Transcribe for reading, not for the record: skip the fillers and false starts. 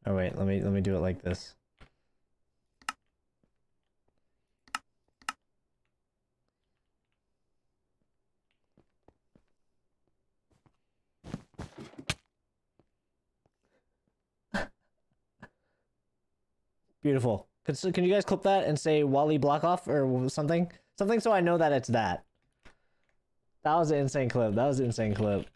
Oh wait, let me do it like this. Beautiful. Can you guys clip that and say Walli Block-Off or something? Something so I know that it's that. That was an insane clip. That was an insane clip.